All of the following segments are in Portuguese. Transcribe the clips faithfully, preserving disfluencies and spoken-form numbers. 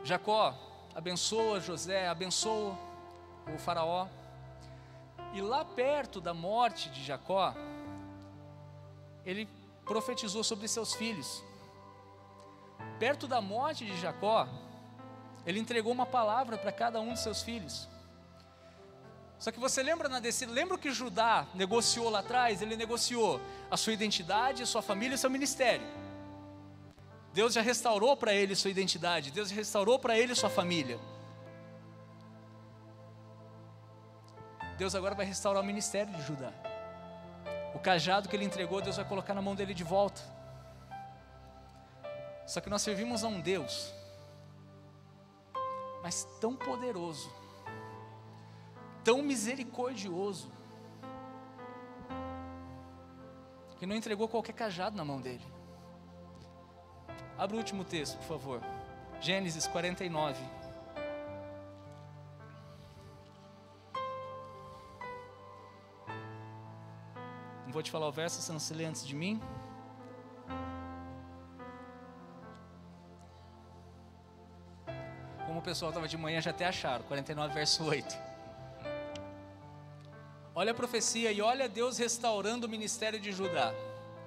Jacó abençoa José, abençoa o faraó, e lá perto da morte de Jacó, ele profetizou sobre seus filhos. Perto da morte de Jacó, ele entregou uma palavra para cada um de seus filhos. Só que você lembra na descida, lembra o que Judá negociou lá atrás? Ele negociou a sua identidade, a sua família e o seu ministério. Deus já restaurou para ele sua identidade, Deus já restaurou para ele sua família. Deus agora vai restaurar o ministério de Judá. O cajado que ele entregou, Deus vai colocar na mão dele de volta. Só que nós servimos a um Deus, mas tão poderoso, tão misericordioso, que não entregou qualquer cajado na mão dele. Abra o último texto, por favor. Gênesis quarenta e nove. Não vou te falar o verso, você não se lê antes de mim. Como o pessoal estava de manhã, já até acharam. quarenta e nove, verso oito. Olha a profecia e olha Deus restaurando o ministério de Judá.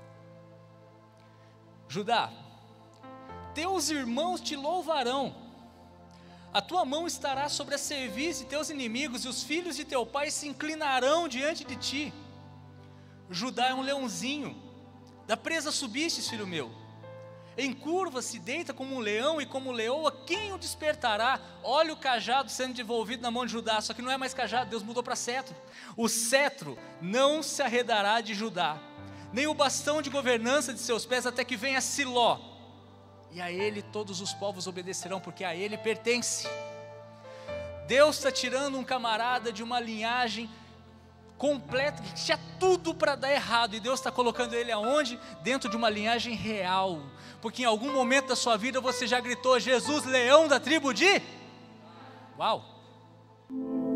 Judá, teus irmãos te louvarão, a tua mão estará sobre a cerviz de teus inimigos, e os filhos de teu pai se inclinarão diante de ti. Judá é um leãozinho, da presa subistes, filho meu. Em curva se deita como um leão, e como leoa, quem o despertará? Olha o cajado sendo devolvido na mão de Judá, só que não é mais cajado, Deus mudou para cetro. O cetro não se arredará de Judá, nem o bastão de governança de seus pés, até que venha Siló, e a ele todos os povos obedecerão, porque a ele pertence. Deus está tirando um camarada de uma linhagem completa, que tinha tudo para dar errado, e Deus está colocando ele aonde? Dentro de uma linhagem real, porque em algum momento da sua vida você já gritou: Jesus, leão da tribo de... Uau!